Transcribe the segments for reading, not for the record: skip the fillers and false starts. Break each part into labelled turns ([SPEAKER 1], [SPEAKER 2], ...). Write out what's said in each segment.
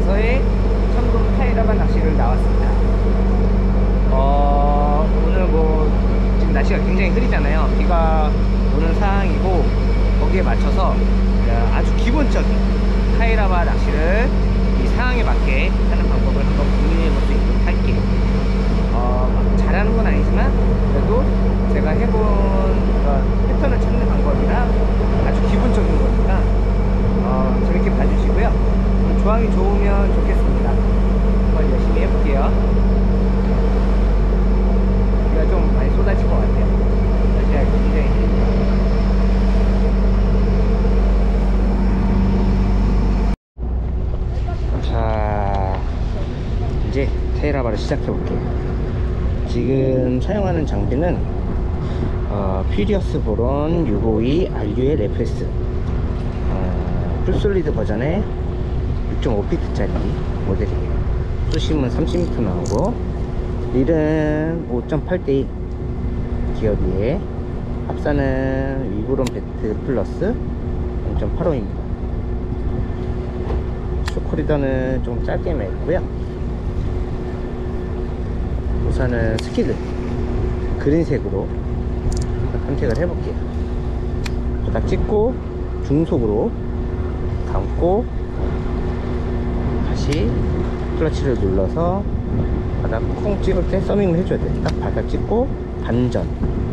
[SPEAKER 1] 바다에서의 천금 타이라바 낚시를 나왔습니다. 오늘 뭐 지금 날씨가 굉장히 흐리잖아요. 비가 오는 상황이고, 거기에 맞춰서 아주 기본적인 타이라바 낚시를 이 상황에 맞게 하는 방법을 한번 고민해 볼 수 있도록 할게요. 잘하는 건 아니지만 그래도 제가 해본 패턴을 찾는 방법이라 아주 기본적인 거니까 재밌게 봐주시고요. 조항이 좋으면 좋겠습니다. 한번 열심히 해볼게요. 비가 좀 많이 쏟아질 것 같아요. 날씨가 굉장히 힘듭니다. 자, 이제 테이라바를 시작해 볼게요. 지금 사용하는 장비는 퓨리어스 보론 652 RUL FS 풀솔리드 버전의 6.5피트짜리 모델이에요. 수심은 30m 나오고 릴은 5.8대1 기어비에 합사는 위브론 배트 플러스 0.85입니다 쇼크리더는 좀 짧게 맸고요. 우선은 스키드 그린색으로 선택을 해볼게요. 바닥 찍고 중속으로 감고 다시 클러치를 눌러서 바닥 콩 찍을 때 서밍을 해줘야 돼요. 딱 바닥 찍고 반전.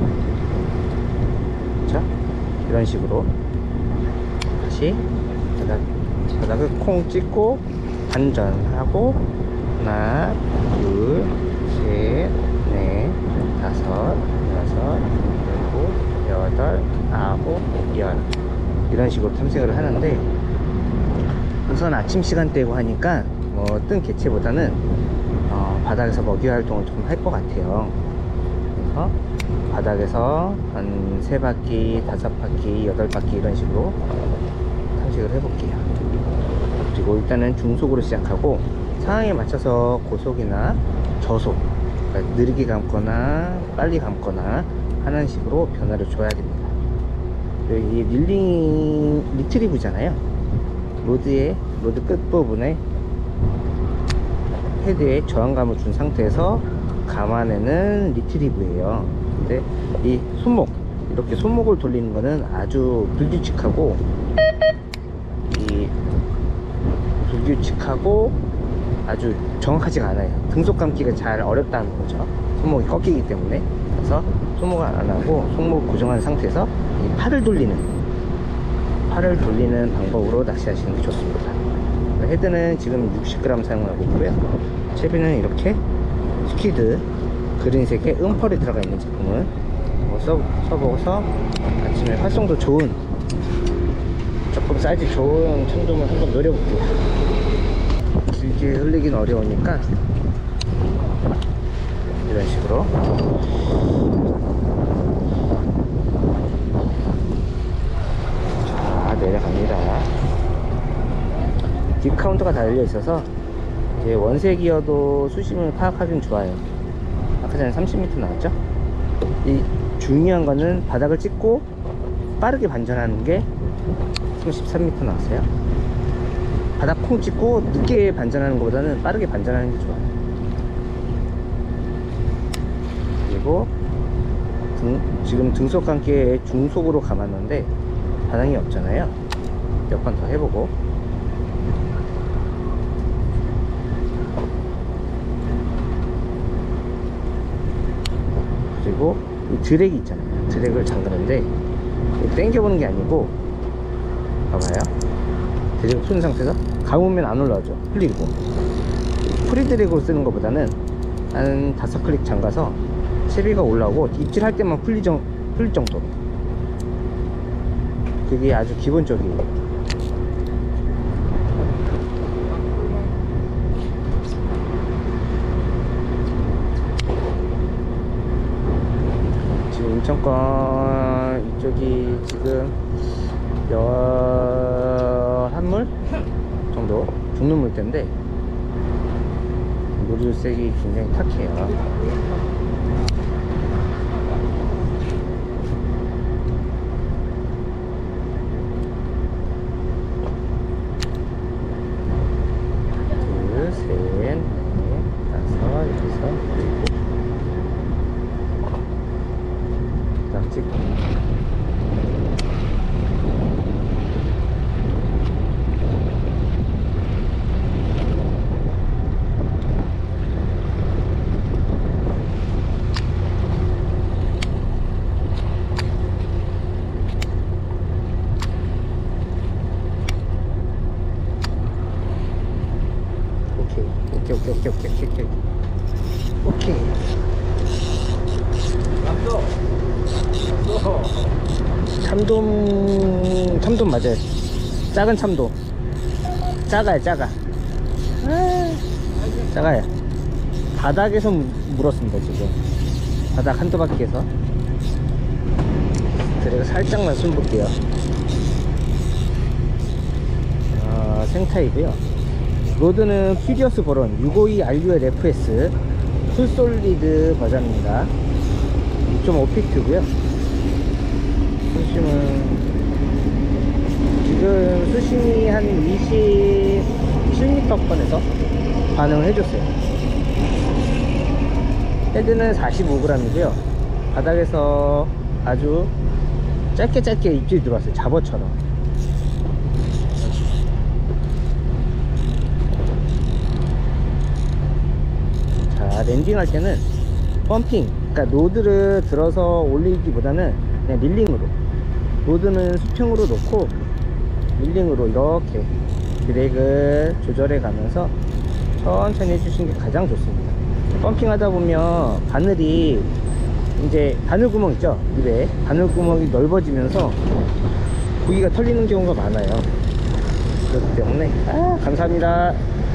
[SPEAKER 1] 자, 이런 식으로 다시 바닥을 콩 찍고 반전하고 하나 둘 셋 넷 다섯 여섯 일곱 여덟 아홉 열 이런 식으로 탐색을 하는데, 우선 아침 시간대고 하니까 뜬 개체보다는 바닥에서 먹이 활동을 좀 할 것 같아요. 그래서 바닥에서 한 3바퀴, 5바퀴, 8바퀴 이런 식으로 탐색을 해볼게요. 그리고 일단은 중속으로 시작하고 상황에 맞춰서 고속이나 저속, 그러니까 느리게 감거나 빨리 감거나 하는 식으로 변화를 줘야 됩니다. 이 리트리브잖아요. 로드 끝부분에 헤드에 저항감을 준 상태에서 감안에는 리트리브예요. 근데 이 손목, 이렇게 손목을 돌리는 거는 아주 불규칙하고 아주 정확하지가 않아요. 등속 감기가 잘 어렵다는 거죠. 손목이 꺾이기 때문에. 그래서 손목을 안 하고 손목을 고정한 상태에서 이 팔을 돌리는 방법으로 낚시하시는 게 좋습니다. 헤드는 지금 60g 사용하고 있고요. 채비는 이렇게 스퀴드 그린색의 음펄이 들어가 있는 제품을 써보고서 아침에 활성도 좋은, 조금 사이즈 좋은 청돔을 한번 노려볼게요. 길게 흘리긴 어려우니까 이런 식으로 자, 내려갑니다. 딥 카운터가 달려 있어서 이제 원세 기어도 수심을 파악하기는 좋아요. 아까 전에 30m 나왔죠? 이 중요한 거는 바닥을 찍고 빠르게 반전하는 게 33m 나왔어요. 바닥 콩 찍고 늦게 반전하는 것보다는 빠르게 반전하는 게 좋아요. 그리고 지금 등속 감기에 중속으로 감았는데 반항이 없잖아요. 몇 번 더 해보고, 그리고 이 드랙이 있잖아요. 드랙을 잠그는데 당겨보는 게 아니고, 봐봐요. 드랙을 푸는 상태에서 감으면 안 올라오죠. 풀리고. 프리드랙으로 쓰는 것보다는 한 5클릭 잠가서 채비가 올라오고 입질할 때만 풀릴 정도로. 그게 아주 기본적이에요. 지금 인천권 이쪽이 지금 한물 정도 죽는 물때인데 물색이 굉장히 탁해요. 오케이. 참돔 맞아요. 작은 참돔. 작아요, 작아. 작아요. 바닥에서 물었습니다, 지금. 바닥 한두 바퀴에서. 드래그 살짝만 숨 볼게요. 생타이고요. 로드는 퓨리어스 보론 652 RUL FS 풀솔리드 버전입니다. 2.5피트고요. 수심은 지금 수심이 한 27m권에서 반응을 해줬어요. 헤드는 45g이고요 바닥에서 아주 짧게 입질이 들어왔어요. 잡어처럼. 자, 랜딩할 때는 펌핑, 그러니까 로드를 들어서 올리기보다는 그냥 릴링으로, 로드는 수평으로 놓고 릴링으로 이렇게 드래그 조절해 가면서 천천히 해주시는 게 가장 좋습니다. 펌핑 하다 보면 바늘이 이제 바늘구멍 있죠, 입에 바늘구멍이 넓어지면서 고기가 털리는 경우가 많아요. 그렇기 때문에 감사합니다.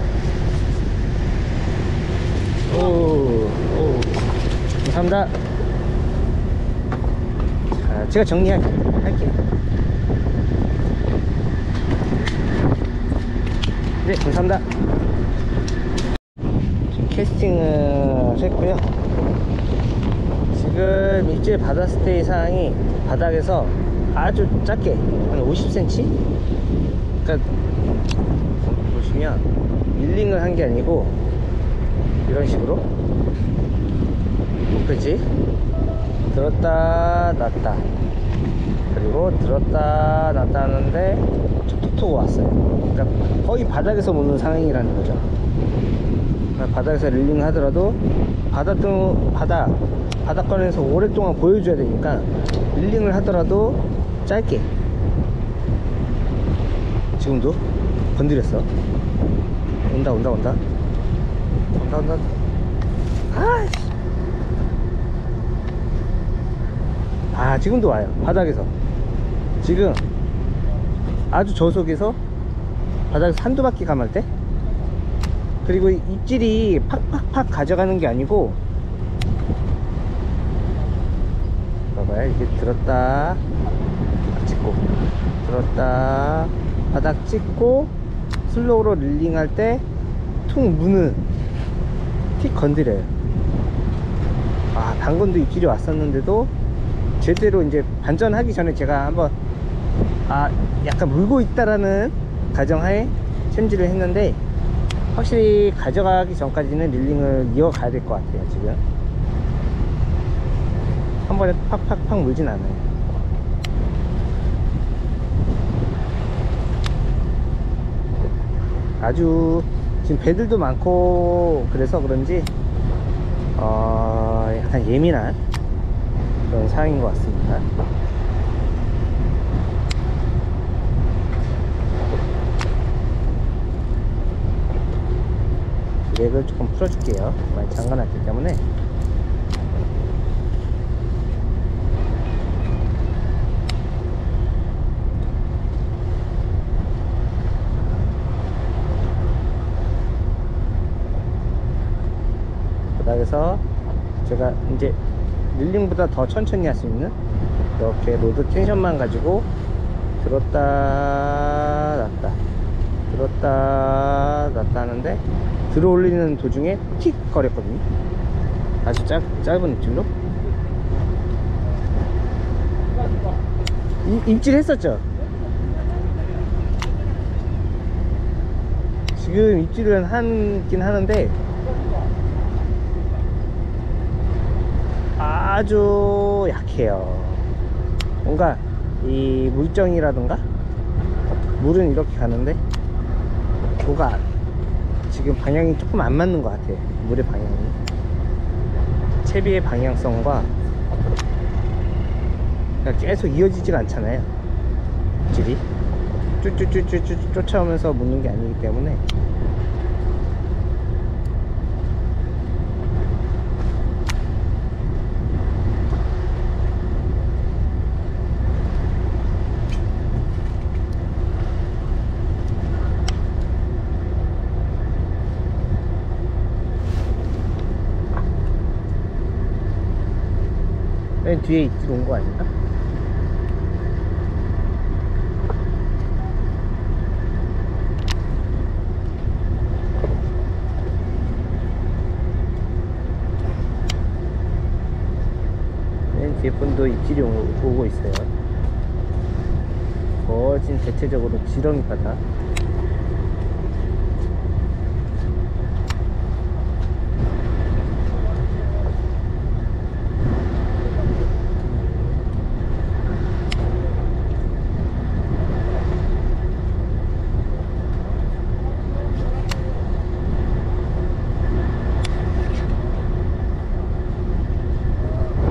[SPEAKER 1] 오, 감사합니다. 자, 제가 정리할게요. 네, 감사합니다. 지금 캐스팅을 했고요. 지금 입질 바다스테이 사항이 바닥에서 아주 작게 한 50cm? 그러니까 보시면 밀링을 한 게 아니고 이런 식으로 그렇지? 들었다 놨다, 그리고 들었다 놨다 하는데 톡톡 왔어요. 그러니까 거의 바닥에서 무는 상황이라는 거죠. 그러니까 바닥에서 릴링 하더라도 바닥권에서 오랫동안 보여줘야 되니까 릴링을 하더라도 짧게. 지금도 건드렸어. 온다. 지금도 와요. 바닥에서 지금 아주 저속에서 바닥에서 한두 바퀴 감을 때, 그리고 입질이 팍팍팍 가져가는 게 아니고, 봐봐요. 이게 들었다 찍고, 들었다 바닥 찍고, 슬로우로 릴링 할 때 툭 무는 틱 건드려요. 방금도 입질이 왔었는데도 제대로 이제 반전하기 전에 제가 한번 약간 물고 있다라는 가정하에 챔질을 했는데, 확실히 가져가기 전까지는 릴링을 이어가야 될 것 같아요. 지금 한 번에 팍팍팍 물진 않아요. 아주 지금 배들도 많고 그래서 그런지 약간 예민한 그런 상황인 것 같습니다. 드랙을 조금 풀어줄게요. 많이 잠가놨기 때문에. 바닥에서 제가 이제 릴링보다 더 천천히 할 수 있는 이렇게 로드 텐션만 가지고 들었다 놨다, 들었다 놨다 하는데, 들어 올리는 도중에 틱 거렸거든요. 아주 짧은 입질로 입질 했었죠. 지금 입질은 하긴 하는데 아주 약해요. 뭔가 이 물정이라던가, 물은 이렇게 가는데 뭐가 지금 방향이 조금 안 맞는 것 같아요. 물의 방향이, 채비의 방향성과 계속 이어지지가 않잖아요. 입질이 쭈쭈쭈쭈쭈 쫓아오면서 묻는 게 아니기 때문에 뒤에 입질 온 거 아닌가? 맨 뒤에 분도 입질이 오고 있어요. 지금 대체적으로 지렁이 바다.